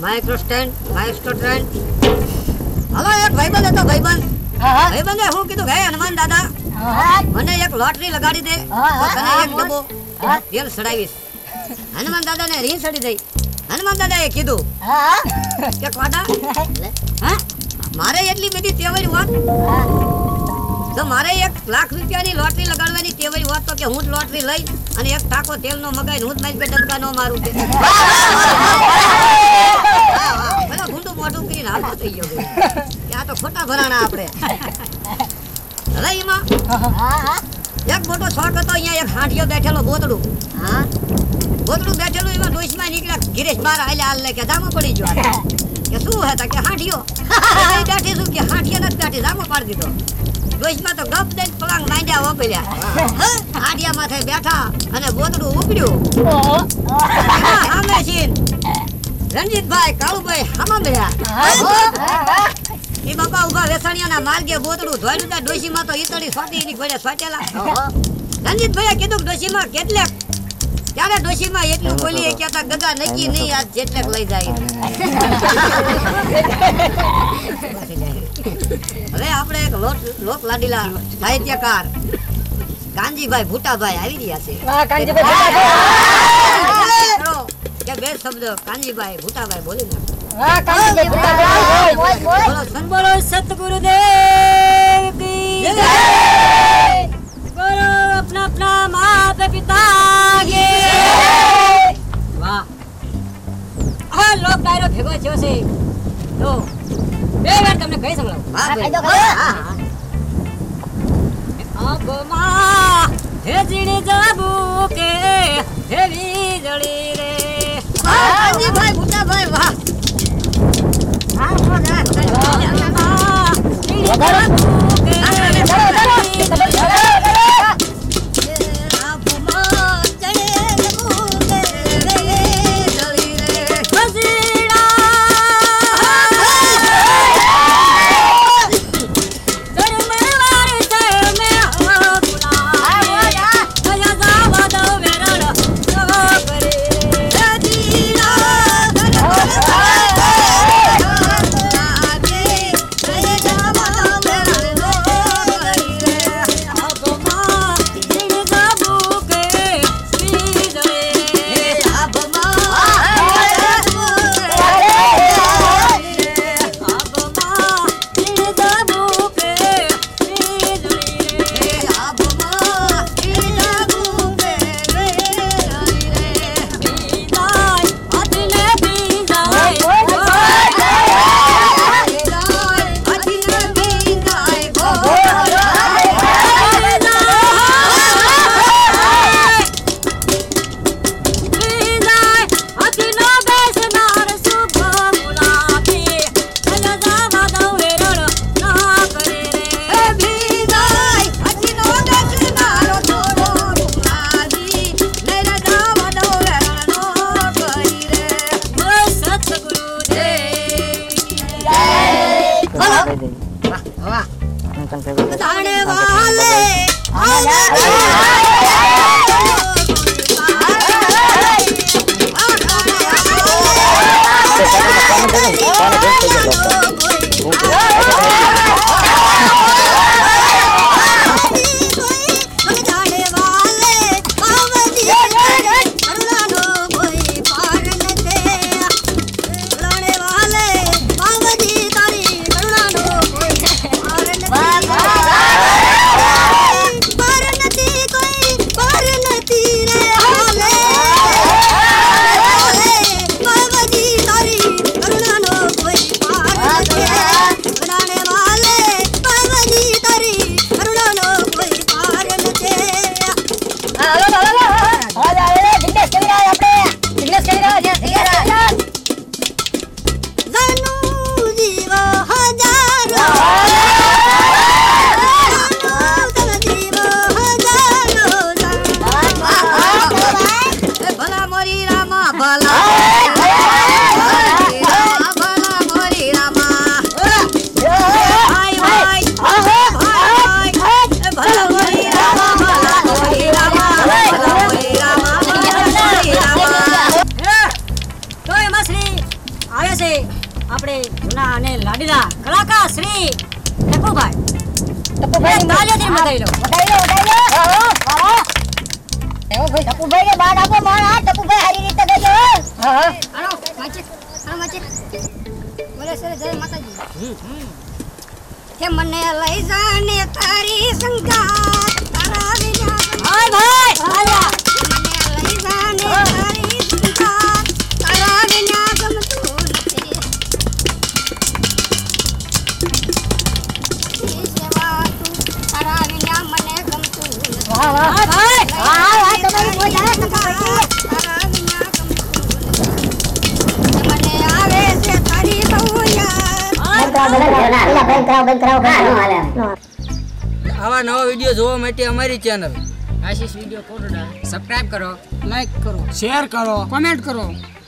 Micro stand hello એક ભાઈબંધ હતો ભાઈબંધે હું કીધું હે હનુમાન દાદા મને એક લોટરી લગાડી દે તો તને એક ડબ્બો તેલ સડાવીશ. હનુમાન દાદાને રીંગ સડી ગઈ. હનુમાન દાદાએ કીધું કે કોડા મારે એટલી બધી તેવડી હોત તો મારે 1 લાખ રૂપિયાની લોટરી લગાડવાની તેવડી હોત તો કે હું જ લોટરી લઈ અને એક ટાકો તેલનો મગાઈને હું જ મારી બે ડબકા નો મારું કે પેલા ગુંડું મોઢું કરીને હાલતો થઈ ગયો કે આ તો ખોટા ભરાણા આપણે. હવે એમાં એક મોટો શોખ હતો. અહીંયા એક હાંડિયો બેઠેલો બોતડું બેઠેલું એમાં ડોશમાં નીકળ્યા ગિરેશ બાર હાલ લે કે જામો પડી ગયો કે શું હતા કે હાંડિયો બેઠી શું કે હાંડિયા નથી બેઠી જામો પાડી દીધો. ડોશમાં તો ગપ દઈને પલાંગ માંડ્યા વપલ્યા. હાંડિયા માથે બેઠા અને બોતડું ઉપડ્યું. સામે છીએ રણજીતભાઈ કાળુભાઈ હામા મળ્યા. એ બાપા ઉભા વેસાણિયાના માર્ગે બોતડું ધોઈ દીધા. ડોશીમાં તો ઈતળી સોટી એની ઘોડે સોટેલા. રણજીતભાઈએ કીધું ડોશીમાં કેટલેક ત્યારે ડોશીમાં એટલું બોલી કે ગગા નક્કી નહીં આજ જેટલેક લઈ જાય. હવે આપણે એક લોક લાડીલા સાહિત્યકાર કાનજીભાઈ ભૂટાભાઈ આવી રહ્યા છે. બે શબ્દ કાનજીભાઈ ભૂટાભાઈ બોલી નાખો. બોલો સતગુરુદેવ કી જય. બોલો अपना अपना माता पिता के वाह. આ લોક ડાયરો ભેગો થયો છે તો બે વાર તમને કહી સંભળાવું. અબમાં હેજીડી જાબુ કે હેવી જડી રે. કાનજીભાઈ ભૂટાભાઈ વાહ. ટપુભાઈ ટપુભાઈ તાલેથી મધાઈ લો. હા. એવો ભાઈ ટપુભાઈ ને બાદ આપો મારા ટપુભાઈ હારી રીતે દેજો. હા. હાલો માચે બોલે સર જય માતાજી. કે મને લઈ જાને તારી સંગાત તારા વિના હાય ભાઈ હાલા મને લઈ જાને તારી સંગાત તારા વિના ગમતું નથી ઈ સેવા તું તારા વિના મને ગમતું નથી વાહ વાહ ભાઈ હા તમારી કોઈ જાય ટપુભાઈ તારા વિના ગમતું નથી મને આવે છે તારી બહુ યાદ બંધ કરાવો આવા નવા વિડીયો જોવા માટે અમારી ચેનલ આશીષ વિડીયો કોરોડા સબસ્ક્રાઇબ કરો, લાઈક કરો શેર કરો, કોમેન્ટ કરો